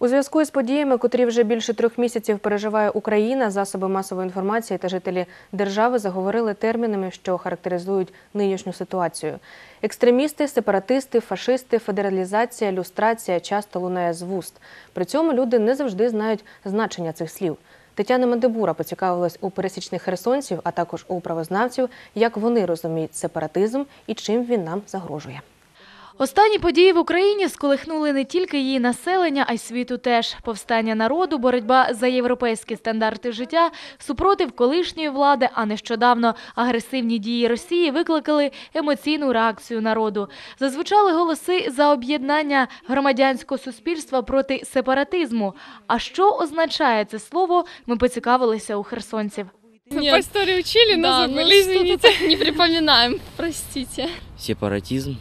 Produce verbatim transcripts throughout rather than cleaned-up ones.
У зв'язку із подіями, котрі вже більше трьох місяців переживає Україна, засоби масової інформації та жителі держави заговорили термінами, що характеризують нинішню ситуацію. Екстремісти, сепаратисти, фашисти, федералізація, люстрація часто лунає з вуст. При цьому люди не завжди знають значення цих слів. Тетяна Мандибура поцікавилась у пересічних херсонців, а також у правознавців, як вони розуміють сепаратизм і чим він нам загрожує. Останні події в Україні сколихнули не тільки її населення, а й світу теж. Повстання народу, боротьба за європейські стандарти життя, супротив колишньої влади, а нещодавно агресивні дії Росії викликали емоційну реакцію народу. Зазвучали голоси за об'єднання громадянського суспільства проти сепаратизму. А що означає це слово, ми поцікавилися у херсонців. Нет. По истории учили, но да, забыли, извините. Не припоминаем, простите. Сепаратизм.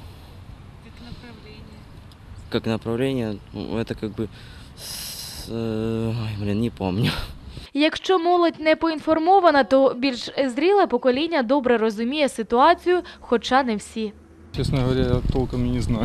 Как направление, это как бы, ой, блин, не помню. Якщо молодь не поінформована, то більш зріле покоління добре розуміє ситуацію, хоча не всі. Честно говоря, я толком и не знаю.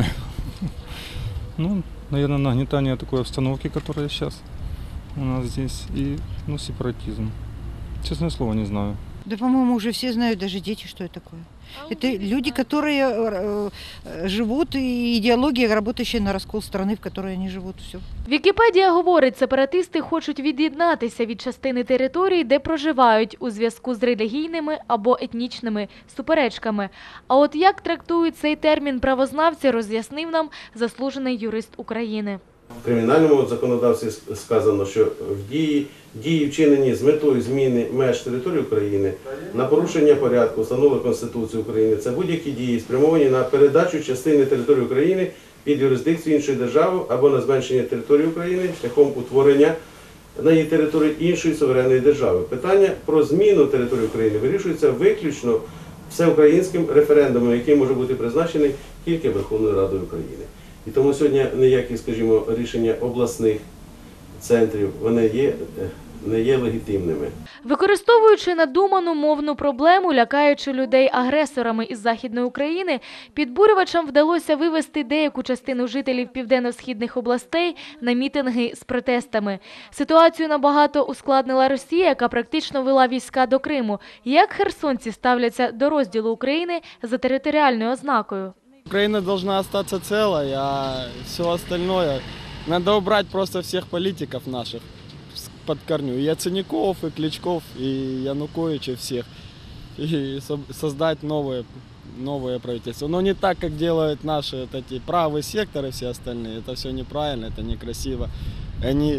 Ну, наверное, нагнетание такой обстановки, которая сейчас у нас здесь, и, ну, сепаратизм. Честное слово, не знаю. Да, по-моему, уже все знают, даже дети, что это такое. Это люди, которые живут, и идеология, работающая на раскол страны, в которой они живут. Все. Вікіпедія говорить, сепаратисти хочуть від'єднатися від частини території, де проживають, у зв'язку з релігійними або етнічними суперечками. А от як трактують цей термін правознавці, роз'яснив нам заслужений юрист України. В кримінальному законодавстві сказано, що в дії, дії вчинені з метою зміни меж території України на порушення порядку, встановленого Конституцією України, це будь-які дії, спрямовані на передачу частини території України під юрисдикцію іншої держави або на зменшення території України шляхом утворення на її території іншої суверенної держави. Питання про зміну території України вирішується виключно всеукраїнським референдумом, який може бути призначений тільки Верховною Радою України. І тому сьогодні ніякі, скажімо, рішення обласних центрів, вони є, не є легітимними. Використовуючи надуману мовну проблему, лякаючи людей агресорами із Західної України, підбурювачам вдалося вивести деяку частину жителів південно-східних областей на мітинги з протестами. Ситуацію набагато ускладнила Росія, яка практично вела війська до Криму. Як херсонці ставляться до розділу України за територіальною ознакою? Украина должна остаться целой, а все остальное надо убрать просто всех политиков наших под корню. И Яценюков, и Кличков, и Януковича, всех. И создать новое, новое правительство. Но не так, как делают наши вот эти правые секторы, все остальные. Это все неправильно, это некрасиво. Они,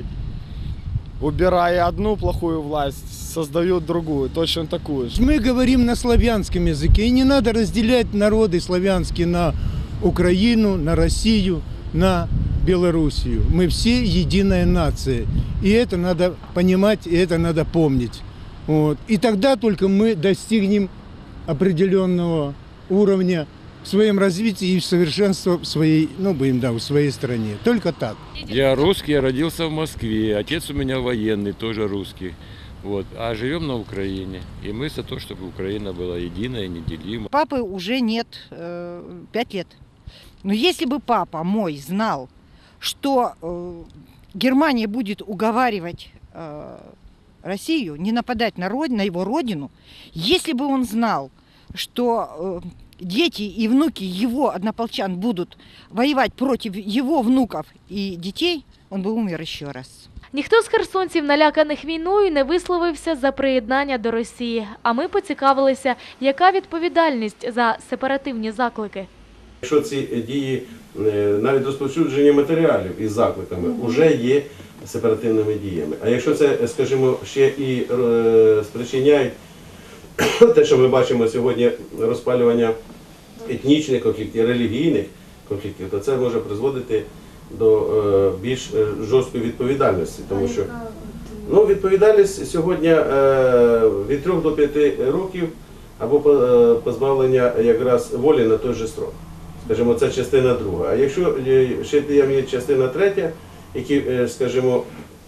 убирая одну плохую власть, создают другую, точно такую же. Мы говорим на славянском языке, и не надо разделять народы славянские на Украину, на Россию, на Белоруссию. Мы все единая нация, и это надо понимать, и это надо помнить. Вот. И тогда только мы достигнем определенного уровня в своем развитии и в совершенстве в своей, ну, будем, да, в своей стране. Только так. Я русский, я родился в Москве, отец у меня военный, тоже русский. Вот. А живем на Украине. И мы за то, чтобы Украина была единая, неделима. Папы уже нет э, пять лет. Но если бы папа мой знал, что э, Германия будет уговаривать э, Россию не нападать на, род, на его родину, если бы он знал, что э, дети и внуки его однополчан будут воевать против его внуков и детей, он бы умер еще раз. Ніхто з херсонців, наляканих війною, не висловився за приєднання до Росії. А ми поцікавилися, яка відповідальність за сепаративні заклики. Якщо ці дії, навіть розповсюдження матеріалів із закликами, вже є сепаративними діями. А якщо це, скажімо, ще і спричиняють те, що ми бачимо сьогодні, розпалювання етнічних конфліктів, релігійних конфліктів, то це може призводити до більш жорсткої відповідальності, тому що ну, відповідальність сьогодні від трьох до п'яти років або позбавлення якраз волі на той же строк. Скажімо, це частина друга. А якщо ще є частина третя, які, скажімо,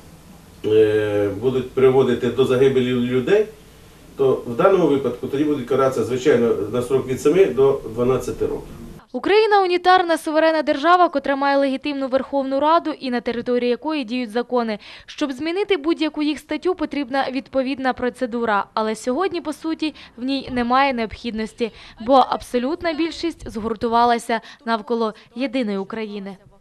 будуть приводити до загибелі людей, то в даному випадку тоді будуть каратися, звичайно, на строк від семи до дванадцяти років. Україна – унітарна суверенна держава, котра має легітимну Верховну Раду і на території якої діють закони. Щоб змінити будь-яку їх статтю, потрібна відповідна процедура. Але сьогодні, по суті, в ній немає необхідності, бо абсолютна більшість згуртувалася навколо єдиної України.